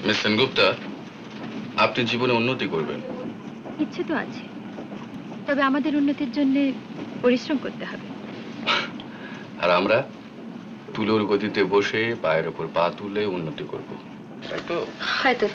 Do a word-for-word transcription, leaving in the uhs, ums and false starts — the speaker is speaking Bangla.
মিস সেনগুপ্তা, আপনি জীবনে উন্নতি করবেন। ইচ্ছে তো আছে, তবে আমাদের উন্নতির জন্য পরিশ্রম করতে হবে। আর আমরা তুলোর গতিতে বসে পায়ের ওপর পা তুলে উন্নতি করব, তাই তো? হয়তো